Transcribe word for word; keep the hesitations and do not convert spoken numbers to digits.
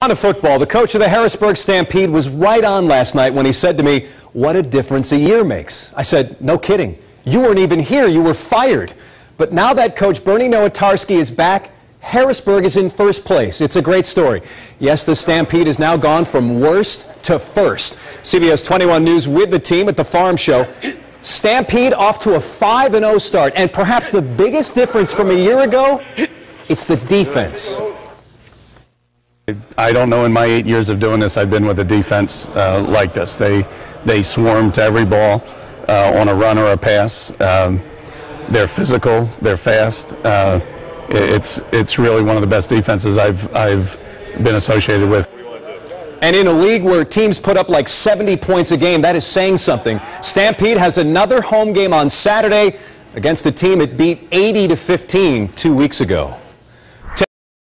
On to football, the coach of the Harrisburg Stampede was right on last night when he said to me, "What a difference a year makes." I said, "No kidding. You weren't even here. You were fired." But now that coach Bernie Nowotarski is back, Harrisburg is in first place. It's a great story. Yes, the Stampede has now gone from worst to first. C B S twenty-one News with the team at the Farm Show. Stampede off to a five and oh start, and perhaps the biggest difference from a year ago, it's the defense. I don't know in my eight years of doing this I've been with a defense uh, like this. They they swarm to every ball uh, on a run or a pass. Um, they're physical. They're fast. Uh, it's it's really one of the best defenses I've I've been associated with. And in a league where teams put up like seventy points a game, that is saying something. Stampede has another home game on Saturday against a team it beat eighty to fifteen two weeks ago.